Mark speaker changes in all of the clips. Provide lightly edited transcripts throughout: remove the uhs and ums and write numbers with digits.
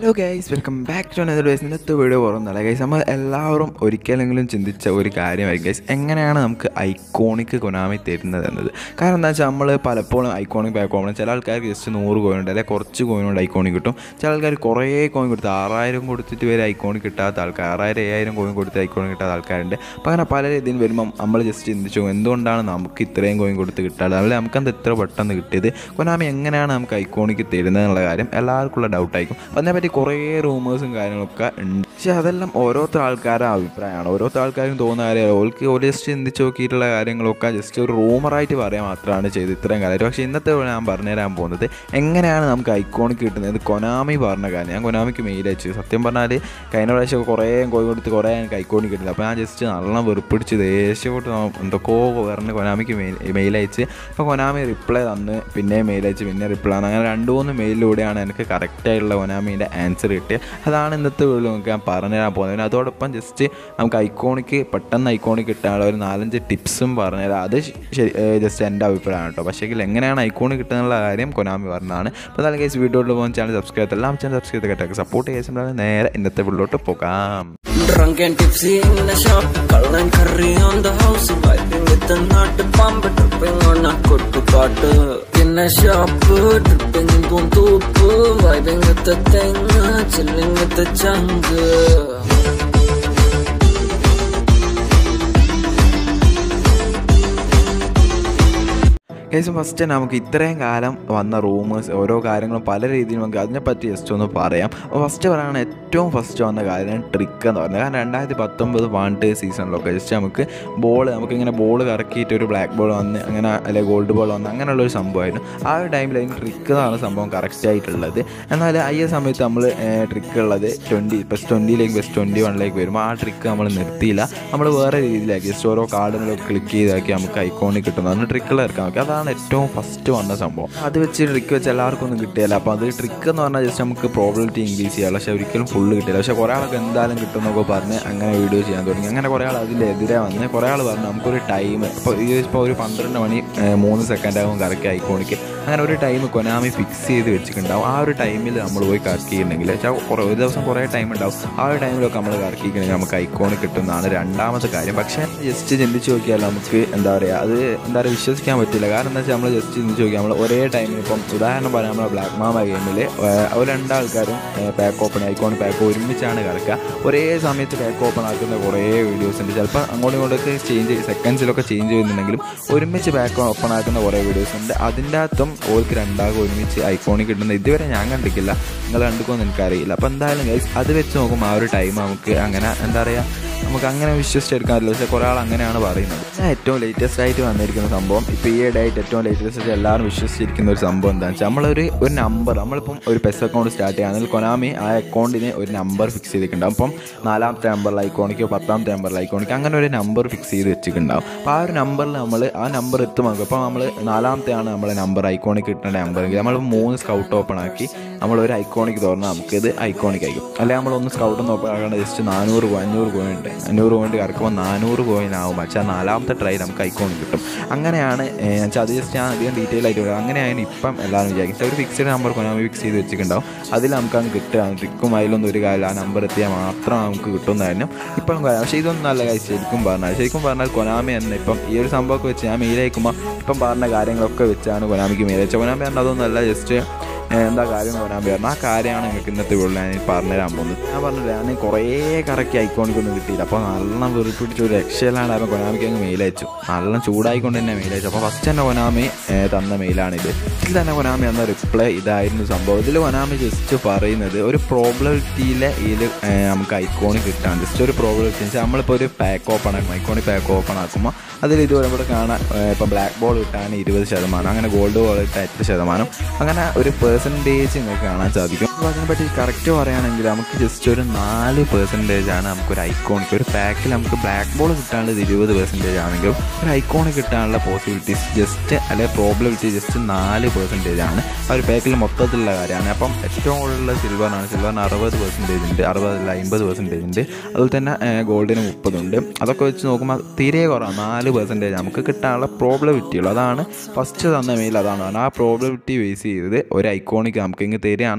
Speaker 1: Hello guys, welcome back to another days. ഇന്നത്തെ video പറയുന്നില്ല guys. നമ്മൾ എല്ലാവരും ഒരിക്കലെങ്കിലും ചിന്തിച്ച ഒരു കാര്യമായിരിക്കും ഗൈസ്, എങ്ങനെയാണ് നമുക്ക് ഐക്കോണിക് കൊനാമി തരുന്നത് എന്നത്. കാരണം എന്താ വെച്ചാൽ നമ്മൾ പലപ്പോഴും ഐക്കോണിക് ബാക്ക് ഓപ്പൺ ചില ആൾക്കാർക്ക് ജസ്റ്റ് 100 കോയിൻ ഉണ്ട്, അല്ലെങ്കിൽ കുറച്ച് കോയിൻ കൊണ്ട് ഐക്കോണിക് കിട്ടും. ചില ആൾക്കാർ കുറേ കോയിൻ കൊടുത്ത് 6000 കൊടുത്തിട്ട് വരെ ഐക്കോണിക് കിട്ടാത്ത ആൾക്കാർ, 6000 കോയിൻ കൊടുത്ത് ഐക്കോണിക് കിട്ടാത്ത ആൾക്കാരുണ്ട്. അപ്പോൾ അങ്ങനെ പല രീതിയിൽ വരുമ്പം നമ്മൾ ജസ്റ്റ് ചിന്തിച്ചു എന്തുകൊണ്ടാണ് നമുക്ക് ഇത്രയും കോയിൻ കൊടുത്ത് കിട്ടാതെ, അല്ലെങ്കിൽ നമുക്കെന്ത് ഇത്ര പെട്ടെന്ന് കിട്ടിയത്, കൊനാമി എങ്ങനെയാണ് നമുക്ക് ഐക്കോണിക് തരുന്നത് എന്നുള്ള കാര്യം എല്ലാവർക്കുള്ള ഡൗട്ടായിരിക്കും. അതിനെപ്പറ്റി കുറേ റൂമേഴ്സും കാര്യങ്ങളൊക്കെ ഉണ്ട്. പക്ഷേ അതെല്ലാം ഓരോരുത്തർ ആൾക്കാരുടെ അഭിപ്രായമാണ്. ഓരോരുത്തർ ആൾക്കാരും തോന്നുന്ന കാര്യം ഒരു ജസ്റ്റ് ചിന്തിച്ച് നോക്കിയിട്ടുള്ള കാര്യങ്ങളൊക്കെ ജസ്റ്റ് ഒരു റൂമറായിട്ട് പറയാൻ മാത്രമാണ് ചെയ്ത് ഇത്രയും കാര്യം. പക്ഷേ ഇന്നത്തെ ഞാൻ പറഞ്ഞുതരാൻ പോകുന്നത് എങ്ങനെയാണ് നമുക്ക് ഐക്കോണിക് കിട്ടുന്നത്. കൊനാമി പറഞ്ഞ കാര്യം ഞാൻ കൊനാമിക്ക് മെയിൽ അയച്ചു. സത്യം പറഞ്ഞാൽ കഴിഞ്ഞ പ്രാവശ്യം കുറേ കോഴി കൊടുത്ത് കുറേ എനിക്ക് ഐക്കോണിക് കിട്ടില്ല. അപ്പോൾ ഞാൻ ജസ്റ്റ് നല്ല വെറുപ്പിടിച്ച് ദേഷ്യപ്പെട്ട് എന്തൊക്കെയോ പറഞ്ഞ് കൊനാമിക്ക് മെയിൽ അയച്ച്. അപ്പോൾ കൊനാമി റിപ്ലൈ തന്ന് പിന്നെ മെയിൽ അയച്ച് പിന്നെ റിപ്ലൈ തന്നു. അങ്ങനെ 2-3 മെയിലിലൂടെയാണ് എനിക്ക് കറക്റ്റായിട്ടുള്ള കൊനാമീൻ്റെ ആൻസർ കിട്ടിയത്. അതാണ് ഇന്നത്തെ വീഡിയോ നമുക്ക് ഞാൻ പറഞ്ഞുതരാൻ പോകുന്നത്. അതോടൊപ്പം ജസ്റ്റ് നമുക്ക് ഐക്കോണിക്ക് പെട്ടെന്ന് ഐക്കോണിക് കിട്ടാനുള്ള ഒരു 4-5 ടിപ്സും പറഞ്ഞുതരാം. അത് ജസ്റ്റ് എൻ്റെ അഭിപ്രായമാണ് കേട്ടോ. പക്ഷേ എങ്ങനെയാണ് ഐക്കോണിക് കിട്ടുന്നുള്ള കാര്യം കൊനാമി പറഞ്ഞതാണ്. അപ്പോൾ നല്ല കേസ് വീഡിയോയിൽ പോകുന്ന ചാനൽ സബ്സ്ക്രൈബ് ചെയ്ത് എല്ലാം ചാനൽ സബ്സ്ക്രൈബ് ചെയ്തൊക്കെ സപ്പോർട്ട് ചെയ്യാൻ നേരെ ഇന്നത്തെ വീഡിയോട്ട് പോകാം.
Speaker 2: Drunk and tipsy in the shop, call and curry on the house, vibing with the nut bomb, tripping on a good part. In the shop, tripping in Puntup, vibing with the thing, chilling with the jungle.
Speaker 1: Case first നമുക്ക് ഇത്രയും കാലം വന്ന rumours ഓരോ കാര്യങ്ങളും പല രീതിയിൽ നമുക്ക് അതിനെപ്പറ്റി ജസ്റ്റ് ഒന്ന് പറയാം. അപ്പോൾ ഫസ്റ്റ് പറയുകയാണ് ഏറ്റവും ഫസ്റ്റ് വന്ന കാര്യം ട്രിക്ക് എന്ന് പറയുന്നത്. കാരണം 2019 വാണ്ട് സീസണിലൊക്കെ ജസ്റ്റ് നമുക്കിങ്ങനെ ബോൾ കറക്കിയിട്ട് ഒരു ബ്ലാക്ക് ബോൾ വന്ന് അങ്ങനെ അല്ലെങ്കിൽ ഗോൾഡ് ബോൾ വന്ന് അങ്ങനെയുള്ളൊരു സംഭവമായിരുന്നു. ആ ഒരു ടൈമിൽ അതിന് ട്രിക്ക് എന്നാണ് സംഭവം കറക്റ്റ് ആയിട്ടുള്ളത്. എന്നാൽ ഈ സമയത്ത് നമ്മൾ ട്രിക്ക് ഉള്ളത് +20 +21 വരുമ്പോൾ ആ ട്രിക്ക് നമ്മൾ നിർത്തിയില്ല. നമ്മൾ വേറെ രീതിയിലാക്കി ജസ്റ്റ് ഓരോ കാർഡിനൊക്കെ ക്ലിക്ക് ചെയ്താക്കി നമുക്ക് ഐക്കോണിക് കിട്ടുന്നു. അതിന് ട്രിക്കുകൾ ഇറക്കാൻ നോക്കി. അതാണ് ഏറ്റവും ഫസ്റ്റ് വന്ന സംഭവം. അത് വെച്ച് ട്രിക്ക് വെച്ച് എല്ലാവർക്കും ഒന്നും കിട്ടിയില്ല. അപ്പോൾ അത് ട്രിക്ക് എന്ന് പറഞ്ഞാൽ ജസ്റ്റ് നമുക്ക് പ്രോബിലിറ്റി ഇൻക്രീസ് ചെയ്യാം. പക്ഷേ ഒരിക്കലും ഫുള്ള് കിട്ടില്ല. പക്ഷേ കുറേ ആളൊക്കെ എന്തായാലും കിട്ടുമെന്നൊക്കെ പറഞ്ഞ് അങ്ങനെ വീഡിയോ ചെയ്യാൻ തുടങ്ങി. അങ്ങനെ കുറേ ആൾ അതിലെതിരെ വന്ന് കുറേ ആൾ പറഞ്ഞു നമുക്കൊരു ടൈം ഇപ്പോൾ ഒരു 12 മണി 3 സെക്കൻഡ് ആകുമ്പോൾ കറക്റ്റ് ഐക്കോണിക്ക് അങ്ങനെ ഒരു ടൈം കൊനാമി ഫിക്സ് ചെയ്ത് വെച്ചിട്ടുണ്ടാവും. ആ ഒരു ടൈമിൽ നമ്മൾ പോയി കറക്കിയിട്ടുണ്ടെങ്കിൽ ഒരു ദിവസം കുറേ ടൈം ഉണ്ടാവും. ആ ഒരു ടൈമിലൊക്കെ നമ്മൾ കറക്കിയിട്ടുണ്ടെങ്കിൽ നമുക്ക് ഐക്കോണിക് കിട്ടുന്നതാണ് രണ്ടാമത്തെ കാര്യം. പക്ഷേ ജസ്റ്റ് ചിന്തിച്ച് നോക്കിയാൽ നമുക്ക് അത് വിശ്വസിക്കാൻ പറ്റില്ല. കാരണം എന്താ വെച്ചാൽ നമ്മൾ ജസ്റ്റ് ചിന്തിച്ച് നോക്കിയാൽ നമ്മൾ ഒരേ ടൈമിൽ ഇപ്പം ഉദാഹരണം പറയാം, നമ്മൾ ബ്ലാക്ക് മാമ ഗെയിമിൽ ഒരു 2 ആൾക്കാരും പാക്ക് ഓപ്പൺ ഐക്കോണിക് പാക്ക് ഒരുമിച്ചാണ് കറക്കുക. ഒരേ സമയത്ത് പാക്ക് ഓപ്പൺ ആക്കുന്ന കുറേ വീഡിയോസ് ഉണ്ട്. ചിലപ്പോൾ അങ്ങോട്ടും ഇങ്ങോട്ടൊക്കെ സെക്കൻഡ്സിലൊക്കെ ചേഞ്ച് ചെയ്യുന്നുണ്ടെങ്കിലും ഒരുമിച്ച് പാക്ക് ഓപ്പൺ ആക്കുന്ന കുറേ വീഡിയോസ് ഉണ്ട്. അതിൻ്റെ അകത്തും ഓർക്ക് 2 ഒരുമിച്ച് ഐക്കോണിക് കിട്ടുന്നത് ഇതുവരെ ഞാൻ കണ്ടിട്ടില്ല. നിങ്ങൾ കണ്ടിക്കൊന്നും എനിക്കറിയില്ല. അപ്പോൾ എന്തായാലും അത് വെച്ച് നോക്കുമ്പോൾ ആ ഒരു ടൈം നമുക്ക് അങ്ങനെ നമുക്ക് അങ്ങനെ വിശ്വസിച്ചെടുക്കാൻ പറ്റില്ല. പക്ഷേ കുറേ ആൾ അങ്ങനെയാണ് പറയുന്നത്. ഏറ്റവും ലേറ്റസ്റ്റ് ആയിട്ട് വന്നിരിക്കുന്ന സംഭവം ഇപ്പോൾ ഈ ഡേറ്റ് ഏറ്റവും ലേറ്റസ്റ്റ് ആയിട്ട് എല്ലാവരും വിശ്വസിച്ചിരിക്കുന്ന ഒരു സംഭവം എന്താണെന്ന് വെച്ചാൽ നമ്മളൊരു നമ്പർ നമ്മളിപ്പം ഒരു പെസ് അക്കൗണ്ട് സ്റ്റാർട്ട് ചെയ്യുകയാണെങ്കിൽ കൊനാമി ആ അക്കൗണ്ടിന് ഒരു നമ്പർ ഫിക്സ് ചെയ്തിട്ടുണ്ടാകും. അപ്പം 4ാമത്തെ നമ്പറിൽ ഐക്കോണിക്കോ 10ാമത്തെ നമ്പറിൽ ഐക്കോണിക്കോ അങ്ങനെ ഒരു നമ്പർ ഫിക്സ് ചെയ്ത് വെച്ചിട്ടുണ്ടാകും. അപ്പോൾ ആ ഒരു നമ്പറിൽ നമ്മൾ ആ നമ്പർ എത്തുമ്പോൾ അപ്പോൾ നമ്മൾ 4ാമത്തെയാണ് നമ്മളെ നമ്പർ ഐക്കോണിക് കിട്ടേണ്ട നമ്പറെങ്കിൽ നമ്മൾ 3 സ്കൗട്ട് ഓപ്പൺ ആക്കി നമ്മളൊരു ഐക്കോണിക് തുറന്നാൽ നമുക്കിത് ഐക്കോണിക് ആയിരിക്കും. അല്ലെങ്കിൽ നമ്മളൊന്ന് സ്കൗട്ടൊന്ന് ഓപ്പൺ ആക്കേണ്ട ജസ്റ്റ് 400 500 കോയിൻ ഉണ്ട്. 500 കോയിൻ കറക്കുമ്പോൾ 400 കോയിൻ ആവും. പക്ഷേ 4ാമത്തെ ട്രൈ നമുക്ക് ഐക്കോണിക് കിട്ടും. അങ്ങനെയാണ് വെച്ചാൽ അത് ജസ്റ്റ് ഞാൻ അധികം ഡീറ്റെയിൽ ആയിട്ട് പറയാം. അങ്ങനെയാണ് ഇപ്പം എല്ലാവരും വിചാരിക്കും. ഒരു ഫിക്സഡ് നമ്പർ കൊനാമി ഫിക്സ് ചെയ്ത് വെച്ചിട്ടുണ്ടാവും. അതിൽ നമുക്കങ്ങ് കിട്ടുക. ട്രിക്കും അതിലൊന്നും ഒരു കാര്യം ആ നമ്പർ എത്തിയാൽ മാത്രം നമുക്ക് കിട്ടുന്നതായിരുന്നു ഇപ്പം. പക്ഷേ ഇതൊന്നും നല്ല കാര്യം ശരിക്കും പറഞ്ഞാൽ കൊനാമി തന്നെ ഇപ്പം ഈ ഒരു സംഭവമൊക്കെ വെച്ച് ഞാൻ മെയിൽ അയക്കുമ്പോൾ ഇപ്പം പറഞ്ഞ കാര്യങ്ങളൊക്കെ വെച്ചാണ് കൊനാമിക്ക് മെയിൽ അയച്ചത്. കൊനാമി പറഞ്ഞാൽ അതൊന്നുമല്ല, ജസ്റ്റ് എന്താ കാര്യം കൊനാമി പറഞ്ഞു. ആ കാര്യമാണ് നിങ്ങൾക്ക് ഇന്നത്തെ വീട്ടിൽ ഞാൻ പറഞ്ഞുതരാൻ പോകുന്നത്. ഞാൻ പറഞ്ഞില്ല ഞാൻ കുറേ കറക്കി ഐക്കോണിക്കൊന്നും കിട്ടിയില്ല. അപ്പോൾ നല്ല വെറുപ്പിടിച്ച് ഒരു രക്ഷയിലാണ്ടായിരുന്നു. കൊനാമിക്ക് അങ്ങ് മെയിൽ അയച്ചു. നല്ല ചൂടായിക്കൊണ്ട് തന്നെ മെയിൽ അയച്ചു. അപ്പോൾ ഫസ്റ്റ് തന്നെ കൊനാമി തന്ന മെയിലാണിത്. ഇതിൽ തന്നെ കൊനാമി തന്ന റിപ്ലൈ ഇതായിരുന്നു സംഭവം. ഇതിൽ കൊനാമി ജസ്റ്റ് പറയുന്നത് ഒരു പ്രോബിലിറ്റിയിലെ നമുക്ക് ഐക്കോണിക് കിട്ടാൻ ജസ്റ്റ് ഒരു പ്രോബിലിറ്റി വെച്ചാൽ നമ്മളിപ്പോൾ ഒരു പാക്ക് ഓപ്പൺ ആക്കും, ഐക്കോണിക് പാക്ക് ഓപ്പൺ ആക്കുമ്പോൾ അതിൽ ഇതുപോലെ ഇവിടെ കാണാൻ ഇപ്പം ബ്ലാക്ക് ബോൾ കിട്ടാൻ 20%, അങ്ങനെ ഗോൾഡ് ബോൾ കിട്ടാൻ 8%, അങ്ങനെ ഒരു പെർസെൻറ്റേജ് നിങ്ങൾക്ക് കാണാൻ സാധിക്കും. അപ്പോൾ അതിനെപ്പറ്റി കറക്റ്റ് പറയുകയാണെങ്കിൽ നമുക്ക് ജസ്റ്റ് ഒരു 4% നമുക്കൊരു ഐക്കോണിക് ഒരു പാക്കിൽ നമുക്ക് ബ്ലാക്ക് ബോൾ കിട്ടാനുള്ളത് 20% ആണെങ്കിൽ ഒരു ഐക്കോണിക് കിട്ടാനുള്ള പോസിബിലിറ്റീസ് ജസ്റ്റ് അല്ലെങ്കിൽ പ്രോബിലിറ്റി ജസ്റ്റ് 4% ആണ്. ആ ഒരു പാക്കിൽ മൊത്തത്തിലുള്ള കാര്യമാണ്. അപ്പം ഏറ്റവും കൂടുതലുള്ള സിൽവറിന് 60% ഉണ്ട്, 50% ഉണ്ട്. അതുപോലെ തന്നെ ഗോൾഡിന് 30 ഉണ്ട്. അതൊക്കെ വെച്ച് നോക്കുമ്പോൾ തീരെ കുറവാണ്. 4% നമുക്ക് കിട്ടാനുള്ള പ്രോബിലിറ്റിയുള്ളൂ. അതാണ് ഫസ്റ്റ് തന്ന മെയിൽ. അതാണ് ആ പ്രോബിലിറ്റി ബേസ് ചെയ്തത് ഒരു ഐക്കോണിക് നമുക്ക് ഇങ്ങ് തരികയാണെന്നാണ് പറയുന്നത്.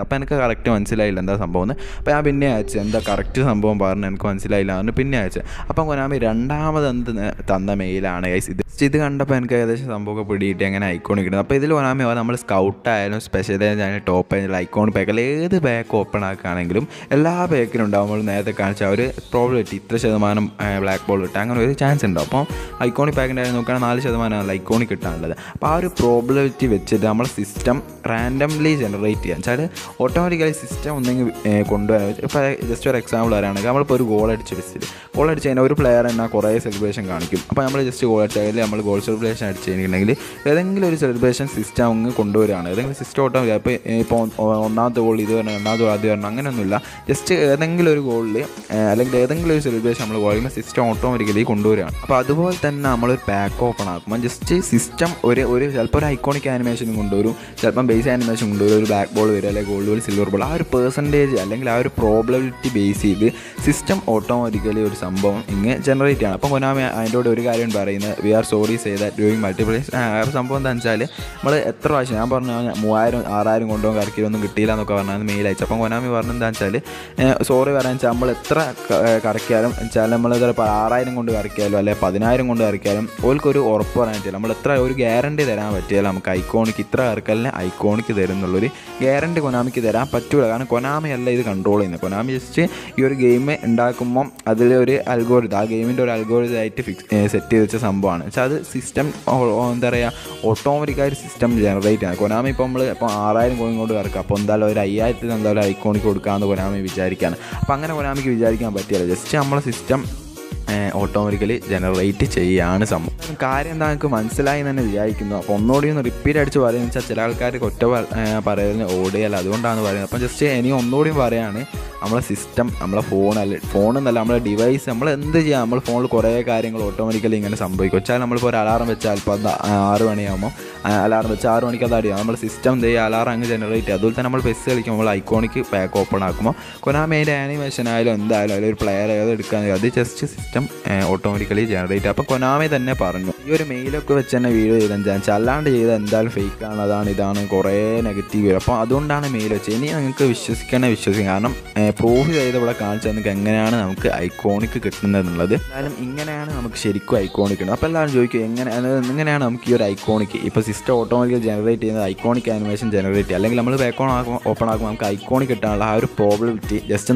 Speaker 1: അപ്പോൾ എനിക്ക് കറക്റ്റ് മനസ്സിലായില്ല എന്താ സംഭവം എന്ന്. അപ്പോൾ ഞാൻ പിന്നെ അയച്ചു എന്താ കറക്റ്റ് സംഭവം പറഞ്ഞു എനിക്ക് മനസ്സിലായില്ല എന്ന് പിന്നെ അയച്ചു. അപ്പം കൊനാമി രണ്ടാമത് തന്ന മെയിലാണ് ഗൈസ് ഇത് കണ്ടപ്പോൾ എനിക്ക് ഏകദേശം സംഭവമൊക്കെ പിടിയിട്ട് എങ്ങനെ ഐക്കോൺ കിട്ടുന്നത്. അപ്പോൾ ഇതിൽ കൊനാമി നമ്മൾ സ്കൗട്ട് ആയാലും സ്പെഷ്യലൈസ് ആയാലും ടോപ്പ് ആയാലും ഐക്കോൺ പാക്കിൽ ഏത് പാക്ക് ഓപ്പൺ ആക്കുകയാണെങ്കിലും എല്ലാ പാക്കിലും ഉണ്ടാവും നമ്മൾ നേരത്തെ കാണിച്ച ഒരു പ്രോബിലിറ്റി ഇത്ര ശതമാനം ബ്ലാക്ക് ബോൾ കിട്ടുക അങ്ങനെ ഒരു ചാൻസ് ഉണ്ടാവും. അപ്പോൾ ഐക്കോണിക് പാക്കിൻ്റെ കാര്യം നോക്കുകയാണെങ്കിൽ 4% ഐക്കോണിക് കിട്ടാനുള്ളത്. അപ്പോൾ ആ ഒരു പ്രോബിലിറ്റി വെച്ചിട്ട് നമ്മൾ സിസ്റ്റം റാൻഡംലി ജനറേറ്റ് ചെയ്യാൻ വെച്ചാൽ ഓട്ടോമാറ്റിക്കലി സിസ്റ്റം ഒന്നെങ്കിൽ കൊണ്ടുവരാൻ. ഇപ്പോൾ ജസ്റ്റ് ഒരു എക്സാമ്പിൾ വരാണെങ്കിൽ നമ്മളിപ്പോൾ ഒരു ഗോൾ അടിച്ച് കഴിഞ്ഞാൽ ഒരു പ്ലെയർ എന്നാൽ കുറേ സെലിബ്രേഷൻ കാണിക്കും. അപ്പോൾ നമ്മൾ ജസ്റ്റ് ഗോൾ അടിച്ചാൽ നമ്മൾ ഗോൾ സെലിബ്രേഷൻ അടിച്ച് കഴിഞ്ഞിട്ടുണ്ടെങ്കിൽ ഏതെങ്കിലും ഒരു സെലിബ്രേഷൻ സിസ്റ്റം അങ്ങ് കൊണ്ടുവരികയാണ്. ഏതെങ്കിലും സിസ്റ്റം ഓട്ടോമാറ്റിക് ഇപ്പോൾ ഒന്നാമത്തെ ഗോൾ ഇത് വരണം രണ്ടാമത്തെ ഗോൾ അത് വരണം അങ്ങനെയൊന്നുമില്ല. ജസ്റ്റ് ഏതെങ്കിലും ഒരു ഗോളിൽ അല്ലെങ്കിൽ ഏതെങ്കിലും ഒരു സെലിബ്രേഷൻ നമ്മൾ ഗോൾ ചെയ്യുമ്പോൾ സിസ്റ്റം ഓട്ടോമാറ്റിക്കലി കൊണ്ടുവരികയാണ്. അപ്പോൾ അതുപോലെ തന്നെ നമ്മളൊരു പാക്ക് ഓപ്പൺ ആക്കുമ്പോൾ ജസ്റ്റ് സിസ്റ്റം ഒരു ചിലപ്പോൾ ഒരു ഐക്കോണിക് ആനിമേഷനും കൊണ്ടുവരും, ചിലപ്പം ബേസ് ആനിമേഷൻ കൊണ്ടുവരും, ഒരു ബ്ലാക്ക് ബോൾ വരും അല്ലെങ്കിൽ ഗോൾഡ് ബോൾ സിൽവർ ബോൾ. ആ ഒരു പെർസെൻറ്റേജ് അല്ലെങ്കിൽ ആ ഒരു പ്രോബിലിറ്റി ബേസ് ചെയ്ത് സിസ്റ്റം ഓട്ടോമാറ്റിക്കലി ഒരു സംഭവം ഇങ്ങനെ ജനറേറ്റ് ചെയ്യണം. അപ്പോൾ കൊനാമി അതിൻ്റെ കൂടെ ഒരു കാര്യം പറയുന്നത് we are sorry say that doing multiplies. സംഭവം എന്താണെന്ന് വെച്ചാൽ നമ്മൾ എത്ര പ്രാവശ്യം ഞാൻ പറഞ്ഞു 3000 6000 കൊണ്ടുപോകാൻ കറക്കിയൊന്നും കിട്ടിയില്ല എന്നൊക്കെ പറഞ്ഞാൽ മെയിൽ അയച്ചു. അപ്പം കൊനാമി പറഞ്ഞെന്താണെന്ന് വെച്ചാൽ സോറി പറയാൻ വെച്ചാൽ നമ്മൾ എത്ര കറക്കിയാലും വെച്ചാൽ നമ്മൾ ചിലപ്പോൾ 6000 കൊണ്ട് കറക്കിയാലും അല്ലെങ്കിൽ 10000 കൊണ്ട് കറക്കിയാലും ഓൾക്കൊരു ഉറപ്പ് പറയാൻ പറ്റില്ല. നമ്മൾ എത്ര ഒരു ഗ്യാരണ്ടി തരാൻ പറ്റിയാലും നമുക്ക് ഐക്കോണിക്ക് ഇത്ര കറക്കലിന് ഐക്കോണിക്ക് തരും എന്നുള്ളൊരു ഗ്യാരണ്ടി കൊനാമിക്ക് തരാൻ പറ്റില്ല. കാരണം കൊനാമി അല്ല ഇത് കൺട്രോൾ ചെയ്യുന്നത്. കൊനാമി ജസ്റ്റ് ഈ ഒരു ഗെയിം ഉണ്ടാക്കുമ്പം അതിലൊരു അൽഗോരിതം ആ ഗെയിമിൻ്റെ ഒരു അൽഗോരിതം ആയിട്ട് സെറ്റ് ചെയ്ത് വെച്ച സംഭവമാണ്. വെച്ചാൽ അത് സിസ്റ്റം എന്താ പറയുക ഓട്ടോമാറ്റിക്കായിട്ട് സിസ്റ്റം ജനറേറ്റ് ആണ്. കൊനാമി ഇപ്പോൾ നമ്മൾ ഇപ്പോൾ 6000 കോയിൻ കൊണ്ട് കറക്കുക അപ്പോൾ എന്തായാലും ഒരു 5000 എന്തായാലും ഐക്കോണിക്ക് കൊടുക്കാമെന്ന് കൊനാമി വിചാരിക്കുകയാണ്. അപ്പോൾ അങ്ങനെ കൊനാമിക്ക് വിചാരിക്കാൻ പറ്റില്ല. ജസ്റ്റ് നമ്മളെ സിസ്റ്റം ഓട്ടോമാറ്റിക്കലി ജനറേറ്റ് ചെയ്യുകയാണ് സംഭവം. കാര്യം എന്താ എനിക്ക് മനസ്സിലായി എന്ന് തന്നെ വിചാരിക്കുന്നു. അപ്പോൾ ഒന്നുകൂടി ഒന്ന് റിപ്പീറ്റ് അടിച്ച് പറയുന്നത് വെച്ചാൽ ചില ആൾക്കാർക്ക് ഒറ്റ പറയുന്നത് ഓടിയല്ല അതുകൊണ്ടാണ് പറയുന്നത്. അപ്പം ജസ്റ്റ് ഇനി ഒന്നുകൂടിയും പറയുകയാണ് നമ്മളെ സിസ്റ്റം നമ്മളെ ഫോണെന്നല്ല നമ്മളെ ഡിവൈസ് നമ്മൾ എന്ത് ചെയ്യാം നമ്മൾ ഫോണിൽ കുറേ കാര്യങ്ങൾ ഓട്ടോമാറ്റിക്കലി ഇങ്ങനെ സംഭവിക്കും. വെച്ചാൽ നമ്മളിപ്പോൾ ഒരു അലാറം വെച്ചാൽ ഇപ്പോൾ 6 മണിയാകുമ്പോൾ അലാറം വെച്ചാൽ 6 മണിക്ക് അത് അടിയാം. നമ്മൾ സിസ്റ്റം എന്ത് ചെയ്യുക അലാറം അങ്ങ് ജനറേറ്റ് ചെയ്യുക. അതുപോലെ തന്നെ നമ്മൾ പെസ് കളിക്കുമ്പോൾ നമ്മൾ ഐക്കോണിക്ക് പാക്ക് ഓപ്പൺ ആക്കുമ്പോൾ കൊനാമി അതിൻ്റെ ആനിമേഷൻ ആയാലും എന്തായാലും അതിൽ ഒരു പ്ലെയർ ഏത് എടുക്കാൻ അത് ജസ്റ്റ് സിസ്റ്റം ഓട്ടോമാറ്റിക്കലി ജനറേറ്റ് ചെയ്യുക. അപ്പോൾ കൊനാമി തന്നെ പറഞ്ഞു ഈ ഒരു മെയിലൊക്കെ വെച്ച് തന്നെ വീഡിയോ ചെയ്തെന്ന് വെച്ചാൽ അല്ലാണ്ട് ചെയ്താൽ എന്തായാലും ഫേക്കാണ് അതാണ് ഇതാണ് കുറേ നെഗറ്റീവ് വരും. അപ്പോൾ അതുകൊണ്ടാണ് മെയിൽ വെച്ചത്. ഇനി നിങ്ങൾക്ക് വിശ്വസിക്കണം. കാരണം പ്രൂഫ് ചെയ്ത് ഇവിടെ കാണിച്ചാൽ നിങ്ങൾക്ക് എങ്ങനെയാണ് നമുക്ക് ഐക്കോണിക്ക് കിട്ടുന്നത് എന്നുള്ളത്. എന്തായാലും ഇങ്ങനെയാണ് നമുക്ക് ശരിക്കും ഐക്കോണിക് കിട്ടുന്നത്. അപ്പോൾ എല്ലാവരും ചോദിക്കും എങ്ങനെയാണ് നമുക്ക് ഈ ഒരു ഐക്കോണിക്ക് ഇപ്പോൾ സിസ്റ്റം ഓട്ടോമാറ്റിക്കലി ജനറേറ്റ് ചെയ്യുന്നത് ഐക്കോണിക് ആനിമേഷൻ ജനറേറ്റ് ചെയ്യുക അല്ലെങ്കിൽ നമ്മൾ ഓപ്പൺ ആക്കുമ്പോൾ നമുക്ക് ഐക്കോണിക് കിട്ടാനുള്ള ആ ഒരു പ്രോബിലിറ്റി ജസ്റ്റ്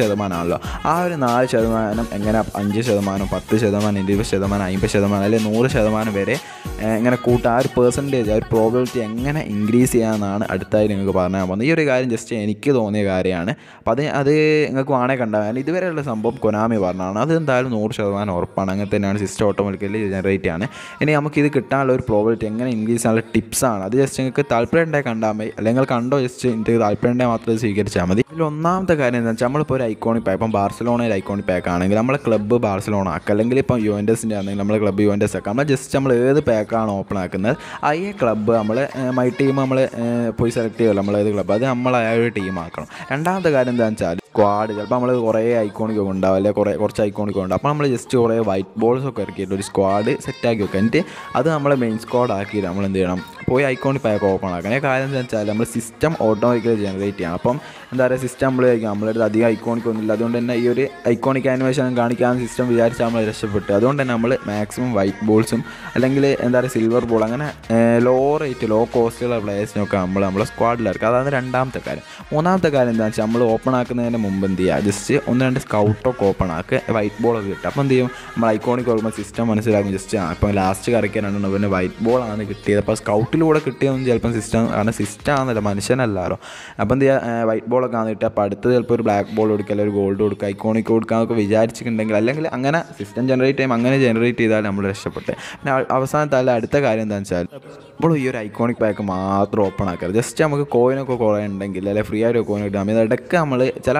Speaker 1: 4% ആ ഒരു 4% എങ്ങനെ 5%, 10%, 20%, 50% അല്ലെങ്കിൽ 100% വരെ ഇങ്ങനെ കൂട്ടാൻ ആ ഒരു പെർസെൻറ്റേജ് ആ ഒരു പ്രോബിലിറ്റി എങ്ങനെ ഇൻക്രീസ് ചെയ്യാമെന്നാണ് അടുത്തായി നിങ്ങൾക്ക് പറഞ്ഞാൽ പോകുന്നത്. ഈ ഒരു കാര്യം ജസ്റ്റ് എനിക്ക് തോന്നിയ കാര്യമാണ്. അപ്പോൾ അത് നിങ്ങൾക്ക് വേണേൽ കണ്ടാൽ ഇതുവരെയുള്ള സംഭവം കൊനാമി പറഞ്ഞതാണ്. അത് എന്തായാലും 100% ഉറപ്പാണ്. അങ്ങനെ തന്നെയാണ് സിസ്റ്റം ഓട്ടോമാറ്റിക്കലി ജനറേറ്റ് ആണ്. ഇനി നമുക്കിത് കിട്ടാനുള്ള ഒരു പ്രോബിലിറ്റി എങ്ങനെ ഇൻക്രീസ് ചെയ്യാനുള്ള ടിപ്സാണ്. അത് ജസ്റ്റ് നിങ്ങൾക്ക് താല്പര്യം ഉണ്ടായി കണ്ടാൽ മതി അല്ലെങ്കിൽ കണ്ടോ ജസ്റ്റ് എനിക്ക് താല്പര്യം ഉണ്ടായി മാത്രമേ സ്വീകരിച്ചാൽ മതി. ഇതിൽ ഒന്നാമത്തെ കാര്യം എന്താ വെച്ചാൽ നമ്മളിപ്പോൾ ഒരു ഐക്കോണിക് പാക്ക് ഇപ്പം ബാർസലോണയിൽ ഐക്കോണിക് പാക്ക് ആണെങ്കിൽ നമ്മളെ ക്ലബ്ബ് ബാർസലോണ ആക്കുക അല്ലെങ്കിൽ ഇപ്പം യുവൻറ്റസിൻ്റെ ആണെങ്കിൽ നമ്മളെ ക്ലബ്ബ് യുവൻറ്റസ് ആക്കുക. നമ്മൾ ജസ്റ്റ് നമ്മൾ ഏത് പാക്കാണ് ഓപ്പൺ ആക്കുന്നത് ആ ക്ലബ്ബ് നമ്മൾ മൈ ടീം നമ്മൾ പോയി സെലക്ട് ചെയ്യുമല്ലോ നമ്മൾ ഏത് ക്ലബ്ബ് അത് നമ്മൾ ആ ഒരു ടീം ആക്കണം. രണ്ടാമത്തെ കാര്യം എന്താണെന്ന് വെച്ചാൽ സ്ക്വാഡ് ചിലപ്പോൾ നമ്മൾ കുറേ ഐക്കോണിക്കൊക്കെ ഉണ്ടാവും അല്ലെങ്കിൽ കുറച്ച് ഐക്കോണിക്കൊക്കെ ഉണ്ടാവും. അപ്പോൾ നമ്മൾ ജസ്റ്റ് കുറേ വൈറ്റ് ബോൾസൊക്കെ ഇറക്കിയിട്ട് ഒരു സ്ക്വാഡ് സെറ്റാക്കി വെക്കുക. എന്നിട്ട് അത് നമ്മളെ മെയിൻ സ്ക്വാഡ് ആക്കിയിട്ട് നമ്മൾ എന്ത് ചെയ്യണം പോയി ഐക്കോണിക് പാക്ക് ഓപ്പൺ ആക്കണം. കാര്യം എന്താണെന്ന് വെച്ചാൽ നമ്മൾ സിസ്റ്റം ഓട്ടോമാറ്റിക്കലി ജനറേറ്റ് ചെയ്യണം. അപ്പം എന്താ പറയുക സിസ്റ്റം നമ്മളടുത്ത് അധികം ഐക്കോണിക്കൊന്നുമില്ല. അതുകൊണ്ട് തന്നെ ഈ ഒരു ഐക്കോണിക് ആനിമേഷൻ കാണിക്കാൻ സിസ്റ്റം വിചാരിച്ചാൽ നമ്മൾ രക്ഷപ്പെട്ടു. അതുകൊണ്ട് തന്നെ നമ്മൾ മാക്സിമം വൈറ്റ് ബോൾസും അല്ലെങ്കിൽ എന്താ പറയുക സിൽവർ ബോൾ അങ്ങനെ ലോ കോസ്റ്റുള്ള പ്ലേയേഴ്സിനൊക്കെ നമ്മളെ സ്ക്വാഡിലിറക്കുക. അതാണ് രണ്ടാമത്തെ കാര്യം. മൂന്നാമത്തെ കാര്യം എന്താണെന്ന് വെച്ചാൽ നമ്മൾ ഓപ്പൺ ആക്കുന്നതിന് മുമ്പ് എന്ത് ചെയ്യുക ജസ്റ്റ് 1-2 സ്കൗട്ടൊക്കെ ഓപ്പൺ ആക്കുക വൈറ്റ് ബോളൊക്കെ കിട്ടും. അപ്പോൾ എന്ത് ചെയ്യും നമ്മൾ ഐക്കോണിക് ഓർക്കുമ്പോൾ സിസ്റ്റം മനസ്സിലാക്കും ജസ്റ്റ് ഇപ്പോൾ ലാസ്റ്റ് കറക്കാനാണ് പിന്നെ വൈറ്റ് ബോളാണ് കിട്ടിയത്. അപ്പോൾ സ്കൗട്ടിലൂടെ കിട്ടിയതൊന്നും ചിലപ്പം സിസ്റ്റം കാരണം സിസ്റ്റം ആണെന്നല്ല മനുഷ്യനല്ലാലോ. അപ്പോൾ എന്ത് ചെയ്യുക വൈറ്റ് ബോളൊക്കെ ആണ് കിട്ടുക. അപ്പോൾ അടുത്തത് ചിലപ്പോൾ ഒരു ബ്ലാക്ക് ബോൾ കൊടുക്കുക അല്ലെങ്കിൽ ഒരു ഗോൾഡ് കൊടുക്കുക ഐക്കോണിക് കൊടുക്കാന്നൊക്കെ വിചാരിച്ചിട്ടുണ്ടെങ്കിൽ അല്ലെങ്കിൽ അങ്ങനെ സിസ്റ്റം ജനറേറ്റ് ചെയ്യും അങ്ങനെ ജനറേറ്റ് ചെയ്താൽ നമ്മൾ രക്ഷപ്പെട്ടെ. പിന്നെ അവസാനത്തെ അടുത്ത കാര്യം എന്താണെന്ന് വെച്ചാൽ ഇപ്പോൾ ഈ ഒരു ഐക്കോണിക് പാക്ക് മാത്രം ഓപ്പൺ ആക്കരുത്. ജസ്റ്റ് നമുക്ക് കോയിനൊക്കെ കുറേ ഉണ്ടെങ്കിൽ അല്ലെങ്കിൽ ഫ്രീ ആയിട്ട് കോയിൻ കിട്ടാം. ഇടയ്ക്ക് നമ്മൾ ചില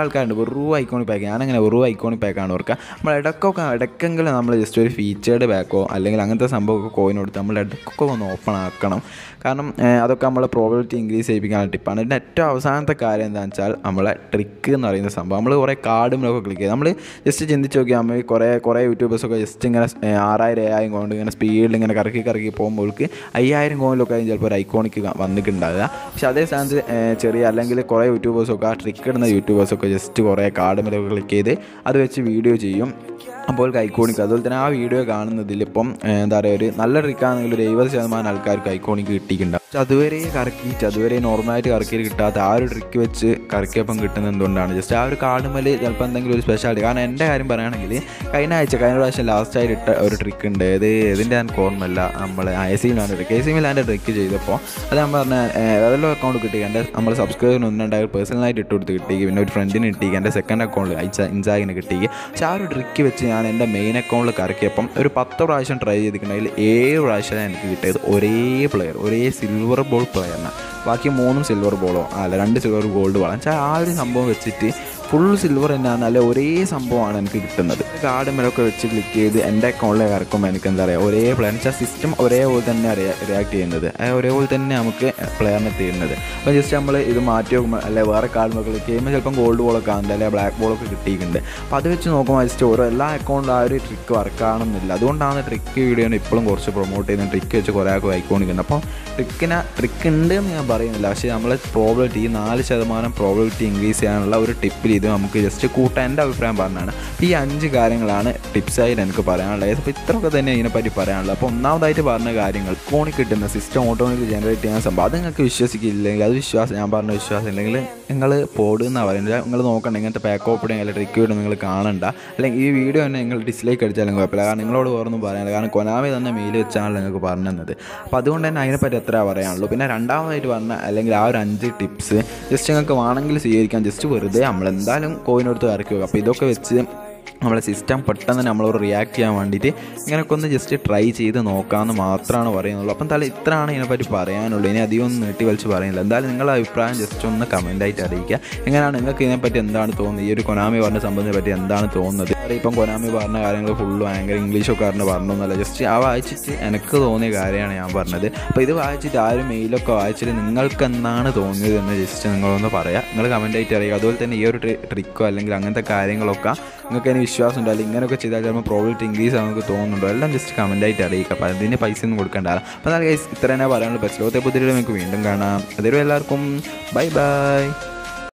Speaker 1: ആൾക്കാരുണ്ട് വെറും ഐക്കോണിക് പാക്ക്. ഞാനങ്ങനെ വെറും ഐക്കോണിക് പാക്കാണ് ഓർക്കുക. നമ്മൾ ഇടയ്ക്കെങ്കിലും നമ്മൾ ജസ്റ്റ് ഒരു ഫീച്ചേർഡ് പാക്കോ അല്ലെങ്കിൽ അങ്ങനത്തെ സംഭവമൊക്കെ കോയിൻ കൊടുത്ത് നമ്മൾ ഇടയ്ക്കൊക്കെ ഒന്ന് ഓപ്പൺ ആക്കണം. കാരണം അതൊക്കെ നമ്മളെ പ്രോബിലിറ്റി ഇൻക്രീസ് ചെയ്യിപ്പിക്കാനുള്ള ടിപ്പാണ്. ഇതിൻ്റെ ഏറ്റവും അവസാനത്തെ കാര്യം എന്താണെന്ന് വെച്ചാൽ നമ്മളെ ട്രിക്ക് എന്ന് പറയുന്ന സംഭവം. നമ്മൾ കുറേ കാർഡുകളൊക്കെ ക്ലിക്ക് ചെയ്ത് നമ്മൾ ജസ്റ്റ് ചിന്തിച്ച് നോക്കിയാൽ നമ്മൾ കുറേ യൂട്യൂബേഴ്സൊക്കെ ജസ്റ്റ് ഇങ്ങനെ 6000 കൊണ്ട് ഇങ്ങനെ സ്പീഡിൽ ഇങ്ങനെ കറക്കി പോകുമ്പോൾക്ക് 5000 കോയിലൊക്കെ ആയി ചിലപ്പോൾ ഒരു ഐക്കോണിക്ക് വന്നിട്ടുണ്ടാകുക. പക്ഷെ അതേ സ്ഥാനത്ത് ചെറിയ അല്ലെങ്കിൽ കുറേ യൂട്യൂബേഴ്സൊക്കെ ആ ട്രിക്ക് ഇടുന്ന യൂട്യൂബേഴ്സൊക്കെ ജസ്റ്റ് കുറേ കാർഡുകളൊക്കെ ക്ലിക്ക് ചെയ്ത് അത് വെച്ച് വീഡിയോ ചെയ്യും. അപ്പോൾ ഐക്കോണിക്ക് അതുപോലെ തന്നെ ആ വീഡിയോ കാണുന്നതിൽ ഇപ്പം എന്താ പറയുക ഒരു നല്ല ട്രിക്കാണെങ്കിൽ ഒരു 70% ആൾക്കാർക്ക് ഐക്കോണിക്ക് കിട്ടിയിട്ടുണ്ടാകും. അതുവരെ നോർമലായിട്ട് കറക്കിയിട്ട് കിട്ടാത്ത ആ ഒരു ട്രിക്ക് വെച്ച് കറക്കിയപ്പം കിട്ടുന്നത് എന്തുകൊണ്ടാണ് ജസ്റ്റ് ആ ഒരു കാർഡുമേൽ ചിലപ്പോൾ എന്തെങ്കിലും ഒരു സ്പെഷ്യാലിറ്റി. കാരണം എൻ്റെ കാര്യം പറയുകയാണെങ്കിൽ കഴിഞ്ഞ പ്രാവശ്യം ലാസ്റ്റായിട്ട് ഇട്ട ഒരു ട്രിക്ക് ഉണ്ട്. ഇതിൻ്റെ എനിക്ക് ഓർമ്മയില്ല. നമ്മൾ 𝐴𝐶 ട്രിക്ക് ചെയ്തപ്പോൾ അത് ഞാൻ പറഞ്ഞ ഏതെല്ലാം അക്കൗണ്ട് കിട്ടി. എൻ്റെ നമ്മൾ സബ്സ്ക്രൈബറിന് 1-2 പേഴ്സണലായിട്ട് ഇട്ട് കൊടുത്ത് കിട്ടി. പിന്നെ ഒരു ഫ്രണ്ടിന് കിട്ടി. എൻ്റെ സെക്കൻഡ് അക്കൗണ്ടിൽ 𝙼𝐴𝐴𝐺 കിട്ടി. പക്ഷേ ആ ഒരു ട്രിക്ക് വെച്ച് ഞാൻ എൻ്റെ മെയിൻ അക്കൗണ്ടിൽ കറക്കിയപ്പം ഒരു 10 പ്രാവശ്യം ട്രൈ ചെയ്തിട്ടുണ്ടെങ്കിൽ 7 പ്രാവശ്യം എനിക്ക് കിട്ടിയത് ഒരേ സിൽവർ ബോൾ പ്ലെയറിനാണ്. ബാക്കി 3 സിൽവർ ബോളോ 2 സിൽവർ ഗോൾഡ് ബോളാണ് വെച്ചാൽ ആ ഒരു സംഭവം വെച്ചിട്ട് ഫുൾ സിൽവർ തന്നെയാണ്. അല്ലെ ഒരേ സംഭവമാണ് എനിക്ക് കിട്ടുന്നത്. കാർഡ് മേലൊക്കെ വെച്ച് ക്ലിക്ക് ചെയ്ത് എൻ്റെ അക്കൗണ്ടിലേക്ക് ഇറക്കുമ്പോൾ എനിക്ക് എന്താ പറയുക ഒരേ പ്ലെയർ വെച്ചാൽ സിസ്റ്റം ഒരേപോലെ തന്നെ റിയാക്ട് ചെയ്യുന്നത് ഒരേപോലെ തന്നെ നമുക്ക് പ്ലെയറിനെ തീരുന്നത്. അപ്പോൾ ജസ്റ്റ് നമ്മൾ ഇത് മാറ്റി നോക്കുമ്പോൾ അല്ലെ വേറെ കാർഡ് മേൽ ക്ലിക്ക് ചെയ്യുമ്പോൾ ചിലപ്പം ഗോൾഡ് ബോളൊക്കെ ആകുന്നുണ്ട് അല്ലെങ്കിൽ ബ്ലാക്ക് ബോളൊക്കെ കിട്ടിയിട്ടുണ്ട്. അപ്പോൾ അത് വെച്ച് നോക്കുമ്പോൾ ജസ്റ്റ് എല്ലാ അക്കൗണ്ടിലും ആ ഒരു ട്രിക്ക് വർക്കാണെന്നില്ല. അതുകൊണ്ടാണ് ട്രിക്ക് വീഡിയോനെ ഇപ്പോഴും കുറച്ച് പ്രൊമോട്ട് ചെയ്യുന്നത്. ട്രിക്ക് വെച്ച് കുറേ ആൾക്ക് ഐക്കോണിക്കുണ്ട്. അപ്പോൾ ട്രിക്ക് ഉണ്ട് എന്ന് ഞാൻ പറയുന്നില്ല. പക്ഷേ നമ്മളെ പ്രോബിലിറ്റി 4% പ്രോബിലിറ്റി ഇൻക്രീസ് ചെയ്യാനുള്ള ഒരു ടിപ്പിൽ ഇത് നമുക്ക് ജസ്റ്റ് കൂട്ടാൻ എൻ്റെ അഭിപ്രായം പറഞ്ഞാണ്. ഈ 5 കാര്യങ്ങളാണ് ടിപ്സായിട്ട് എനിക്ക് പറയാനുള്ളത്. അപ്പോൾ ഇത്രയൊക്കെ തന്നെ ഇതിനെപ്പറ്റി പറയാനുള്ളത്. അപ്പോൾ ഒന്നാമതായിട്ട് പറഞ്ഞ കാര്യങ്ങൾ കോണി കിട്ടുന്ന സിസ്റ്റം ഓട്ടോമാറ്റിക് ജനറേറ്റ് ചെയ്യാൻ സംഭവം അത് നിങ്ങൾക്ക് വിശ്വസിക്കില്ലെങ്കിൽ അത് ഞാൻ പറഞ്ഞ വിശ്വാസം ഇല്ലെങ്കിൽ നിങ്ങൾ പോടുന്നാണ് പറയുന്നത്. നിങ്ങൾ നോക്കണ്ട ഇങ്ങനത്തെ പാക്ക് ഓപ്പണിങ് അല്ലെങ്കിൽ ട്രിക്ക് വീഡിയോ നിങ്ങൾ കാണണ്ട. അല്ലെങ്കിൽ ഈ വീഡിയോ തന്നെ നിങ്ങൾ ഡിസ്ലൈക്ക് അടിച്ചാലും കുഴപ്പമില്ല. കാരണം നിങ്ങളോട് വേറൊന്നും പറയാനില്ല. കാരണം കൊനാമി തന്നെ മെയിൽ വെച്ചാണല്ലോ നിങ്ങൾക്ക് പറഞ്ഞു തന്നത്. അപ്പോൾ അതുകൊണ്ട് തന്നെ അതിനെപ്പറ്റി എത്ര പറയാനുള്ളൂ. പിന്നെ രണ്ടാമതായിട്ട് പറഞ്ഞ അല്ലെങ്കിൽ ആ ഒരു 5 ടിപ്സ് ജസ്റ്റ് നിങ്ങൾക്ക് വേണമെങ്കിൽ സ്വീകരിക്കാം. ജസ്റ്റ് വെറുതെ നമ്മളെന്തായാലും കോയിനെടുത്ത് ഇറക്കി വെക്കുക. അപ്പോൾ ഇതൊക്കെ വെച്ച് നമ്മളെ സിസ്റ്റം പെട്ടെന്ന് തന്നെ നമ്മളോട് റിയാക്ട് ചെയ്യാൻ വേണ്ടിയിട്ട് ഇങ്ങനെയൊക്കെ ഒന്ന് ജസ്റ്റ് ട്രൈ ചെയ്ത് നോക്കാമെന്ന് മാത്രമാണ് പറയുന്നുള്ളൂ. അപ്പം ഇത്രയാണ് ഇതിനെപ്പറ്റി പറയാനുള്ളൂ. ഇനി അധികം ഒന്നും നീട്ടി വലിച്ച് പറയുന്നില്ല. എന്തായാലും നിങ്ങളുടെ അഭിപ്രായം ജസ്റ്റ് ഒന്ന് കമൻറ്റായിട്ട് അറിയിക്കുക. എങ്ങനെയാണ് നിങ്ങൾക്ക് ഇതിനെപ്പറ്റി എന്താണ് തോന്നുന്നത്, ഈ ഒരു കൊനാമി പറഞ്ഞ സംബന്ധത്തെ പറ്റി എന്താണ് തോന്നുന്നത്. ഇപ്പം കൊനാമി പറഞ്ഞ കാര്യങ്ങൾ ഫുള്ള് ഭയങ്കര ഇംഗ്ലീഷൊക്കെ പറഞ്ഞൊന്നുമല്ല. ജസ്റ്റ് ആ വായിച്ചിട്ട് എനിക്ക് തോന്നിയ കാര്യമാണ് ഞാൻ പറഞ്ഞത്. അപ്പോൾ ഇത് വായിച്ചിട്ട് ആ ഒരു മെയിലൊക്കെ വായിച്ചിട്ട് നിങ്ങൾക്ക് എന്താണ് തോന്നിയത് എന്ന് ജസ്റ്റ് നിങ്ങളൊന്ന് പറയാം. നിങ്ങൾ കമൻറ്റായിട്ട് അറിയുക. അതുപോലെ തന്നെ ഈ ഒരു ട്രിക്കോ അല്ലെങ്കിൽ അങ്ങനത്തെ കാര്യങ്ങളൊക്കെ നിങ്ങൾക്ക് അതിന് വിശ്വാസമുണ്ടോ അല്ലെങ്കിൽ ഇങ്ങനെയൊക്കെ ചെയ്താൽ ചിലപ്പോൾ പ്രോബിലിറ്റി ഇൻക്രീസ് നമുക്ക് തോന്നുന്നുണ്ടോ എല്ലാം ജസ്റ്റ് കമൻറ്റായിട്ട് അറിയിക്കുക. അപ്പോൾ അതിന് പൈസ ഒന്നും കൊടുക്കേണ്ടതാണ്. അപ്പോൾ എന്നാൽ ഇത്ര തന്നെ പറയാനുള്ളൂ. 𝐵 ലോകത്തെ പുതിയ നമുക്ക് വീണ്ടും കാണാം. അതുവരെ എല്ലാവർക്കും ബൈ.